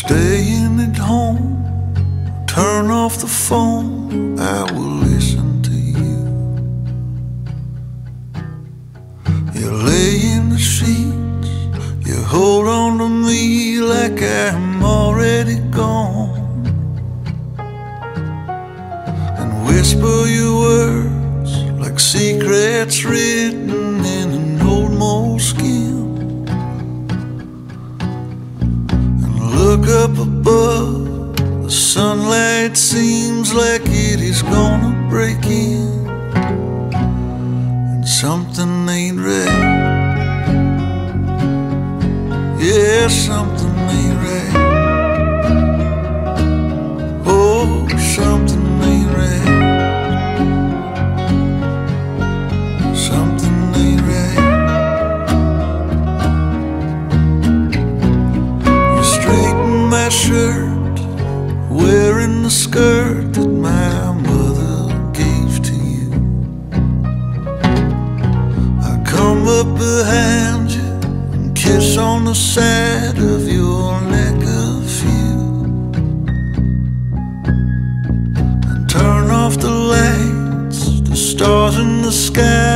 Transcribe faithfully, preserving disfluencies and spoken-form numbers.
staying at home, turn off the phone, I will listen to you. You lay in the sheets, you hold on to me like I'm already gone, and whisper your words like secrets written in an old moleskin. Look up above, the sunlight seems like it is gonna break in, and something ain't right. Yeah, something ain't right. Oh, something ain't right. Something ain't right. My shirt, wearing the skirt that my mother gave to you. I come up behind you and kiss on the side of your neck a few, and turn off the lights, the stars in the sky